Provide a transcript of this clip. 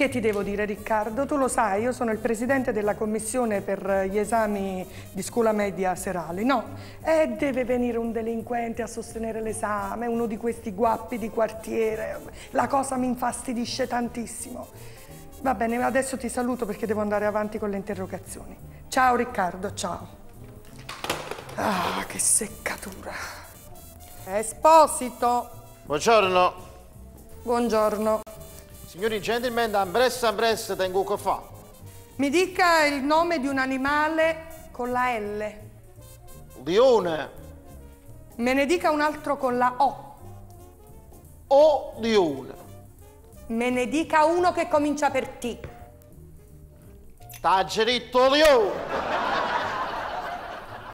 Che ti devo dire, Riccardo? Tu lo sai, io sono il presidente della commissione per gli esami di scuola media serali, no? E deve venire un delinquente a sostenere l'esame, uno di questi guappi di quartiere. La cosa mi infastidisce tantissimo. Va bene, adesso ti saluto perché devo andare avanti con le interrogazioni. Ciao Riccardo, ciao. Ah, che seccatura. Esposito. Buongiorno. Buongiorno. Signori gentlemen, ambressa tengo che fa. Mi dica il nome di un animale con la L. Lione. Me ne dica un altro con la O. O lione. Me ne dica uno che comincia per T. Taggeritto lione.